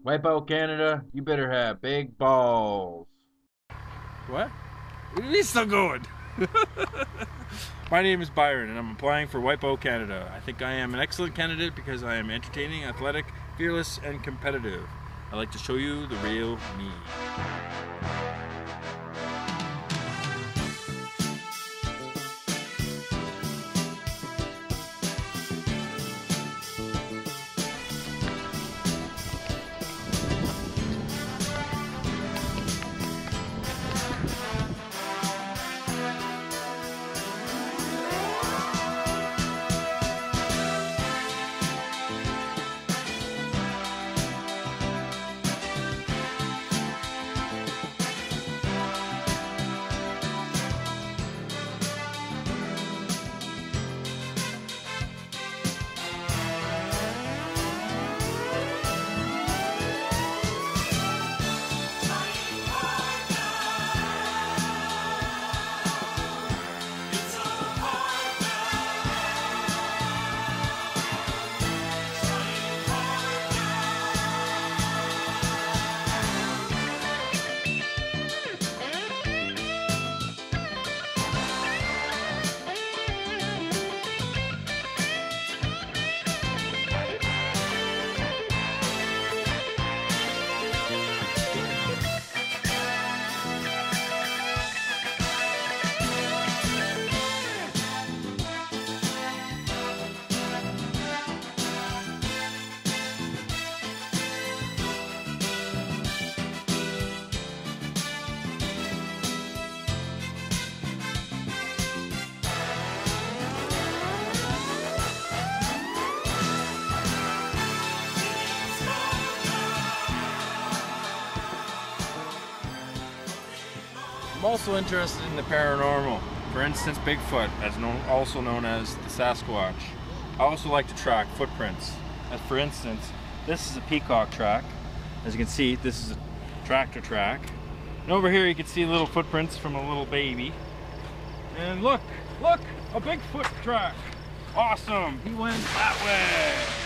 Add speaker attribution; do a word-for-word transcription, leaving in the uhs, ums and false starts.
Speaker 1: Wipeout Canada, you better have big balls.
Speaker 2: What? He's still going. My name is Byron and I'm applying for Wipeout Canada. I think I am an excellent candidate because I am entertaining, athletic, fearless, and competitive. I like to show you the real me. I'm also interested in the paranormal, for instance Bigfoot, as known, also known as the Sasquatch. I also like to track footprints. As for instance, this is a peacock track. As you can see, this is a tractor track. And over here you can see little footprints from a little baby. And look, look, a Bigfoot track. Awesome, he went that way.